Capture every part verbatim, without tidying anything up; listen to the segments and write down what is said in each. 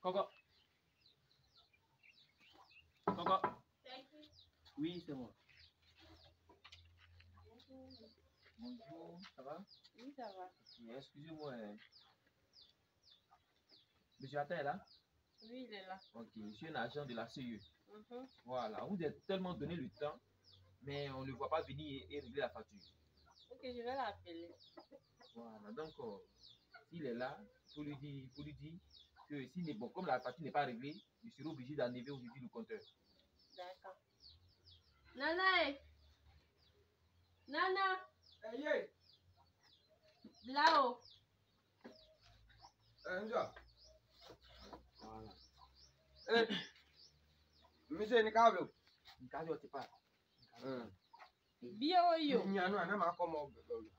Coco. Coco. Oui, c'est moi. Bonjour, ça va? Oui, ça va. Excusez-moi. Monsieur Atta est là? Oui, il est là. Ok, je suis un agent de la C E. Mm-hmm. Voilà, on vous a tellement donné le temps, mais on ne le voit pas venir et, et régler la facture. Ok, je vais l'appeler. Voilà, donc euh, s'il est là, il faut lui dire, faut lui dire que s'il n'est bon, comme la facture n'est pas réglée, il sera obligé d'enlever aujourd'hui le compteur. D'accord. Nana, eh. Nana, Hey, hey. là-haut. Un jour. Voilà. Eh. Monsieur Nikablo. Nikablo, c'est pas. Bien, yo. Nyano, ana ma komo.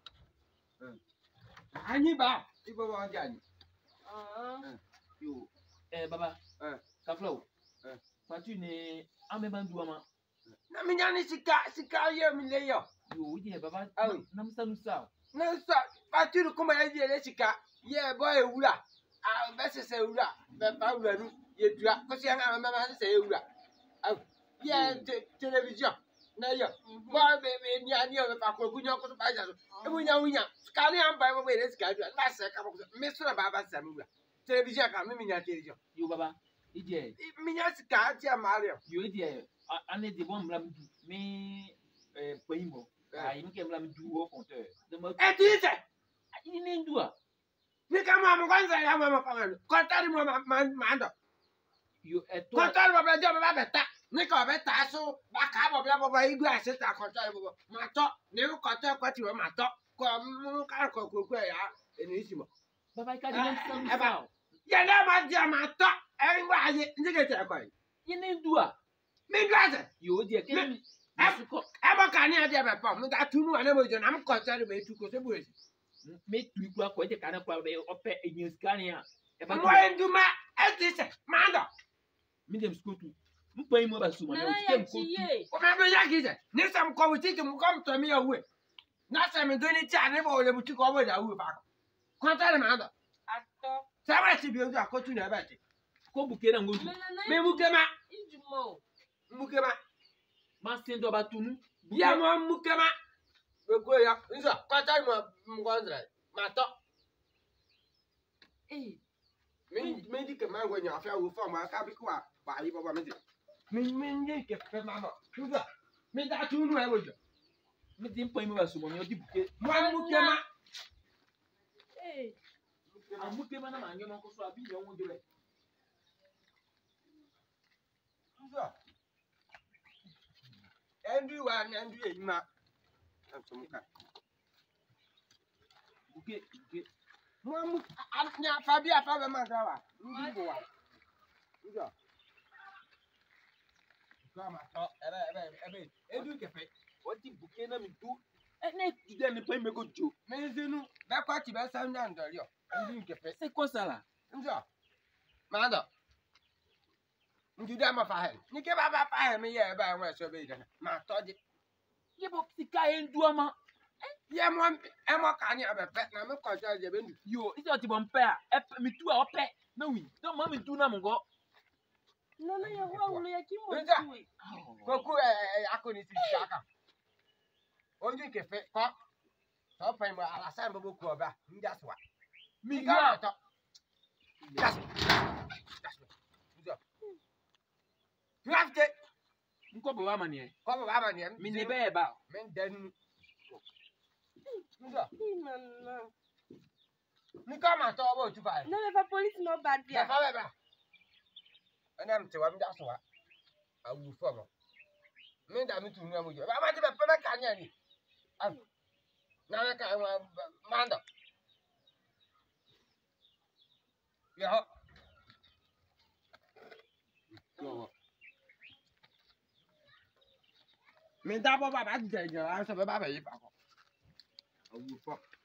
Ani ba. Ibo wa jani. Ah. Yo. Eh, baba. Eh. Kaflo. Eh. Facture ne amebandou ama. Na minyani sika sika ye mi le yo. Yo, oui, baba. Ah oui. Na musa nusa. Na sa facture kuma ya di le sika. Ye boy ewura. Ah, be se se ewura. Be pa ewura nu. Ye dura. Ko se nga ma ma se ewura. Ah. Ye television. Na yo. Bo be be ni ani o be pa ko gunyo ko ba ja so. E bunya wunya. Sika ni am ba bo be le sika dura. Na se ka bo. Me so na ba ba sa mi ewura. Television ka mi mi nya television. Yo baba. Ije. Mi nya sika ti amario. Yo ije. Ane de bon mlam du. Me eh poimo. Ah, il me mlam du au compteur. Eh tu sais. Il n'est ndua. Ni kama mo kwanza ya mama kama. Kontari mo mando. Yo eto. Kontari mo bla job ba beta. Ni ko beta so ba ka bo bla bo ba igu aseta kontari bo. Mato, ni ko kontari kwati wo mato. Ko mu ka ko ko ko ya eni isimo. Baba ka de sam sam. Ya na ma dia mato. E ngwa aye ndi ke te ko yi. Il n'est ndua. Mi glaze. Yo die ke mi. E bo ka ni ade be pom. Mi ga tunu ane mo jo na m kontari be tu ko se bu esi. Me tu kwa kwa te kana kwa be ope enye skania. E ba mo enduma etise mando. Mi dem skotu. Mpa imo ba suma me o tem ko. O ma be ya gize. Ni sam ko wuti ki mu kom to mi ya we. Na se mi do ni ti ane bo le buti ko bo da we ba ko. Kontari mando. Ato. Sa ba ti bi o ja ko tu na ba ti. Ko buke na ngozu. Me buke ma. Ijumo. Buke ma. Ma sendo ba tunu. Ya mo buke ma. We go ya. Nzo kontari mo ngondra. Ma to. Eh. Me me di ke ma go nya fa wo fo ma ka bi ko ba yi baba me di. Me me ndi ke fe ma ma. Nzo. Me da tu nu e wo jo. Mi dem mpa imo ba suma me o di buke. Mo buke ma. Eh. Amuke ma na ma nyoma ko so abi yo won de. Nzo. Andrew wa na Andrew e ma. Amsomuka. Buke buke. Mo mu anya fa bi afa be ma ga wa. Ndi bo wa. Nzo. Kama to ebe ebe ebe edu ke fe. O di buke na mi du. E na tu de mi pa imo go jo. Me zenu be kwa ti be sa nya ndori o. Edu ke fe. C'est quoi ça là? Nzo. Mando. Njude ma fa he. Ni ke ba ba fa he me ye ba enwe so be ida. Ma to di. Ye bo sika en du ama. Ye mo e mo ka ni abepe na me ko ja je be ndu. Yo, isi o ti bon pe a. E mi tu a ope. Na wi. Don ma mi tu na mo go. Nana ya wa ulo ya kimo Nza. tuwe. Koku eh akoni ti aka. Onju ke fe ko. To pa mo ala sa mbo ku oba. Nja swa. Mi ga to. Jas. Nzo. Tuafte. Nko bo wa mani e. Ko ba ma ni. Mi ne be ba. Men den. Nzo. Ni nana. Ni ka ma to bo tu fa. Nana fa police no bad Ya dia. fa be ba. Ana mte wa mja swa. Awu fo mo. Me da mi tu nu amojo. Ba ma ti be pe ka nya ni. Ah. Na ka wa mando. Ya. Yo. Me da bo ba ba je je, a so be ba be yi pa ko. Awu fo.